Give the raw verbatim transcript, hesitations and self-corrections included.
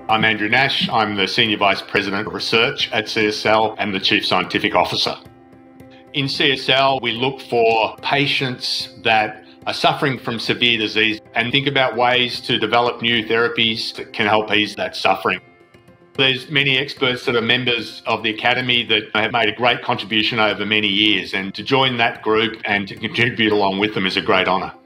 I'm Andrew Nash. I'm the Senior Vice President of Research at C S L and the Chief Scientific Officer. In C S L, we look for patients that are suffering from severe disease and think about ways to develop new therapies that can help ease that suffering. There's many experts that are members of the Academy that have made a great contribution over many years, and to join that group and to contribute along with them is a great honour.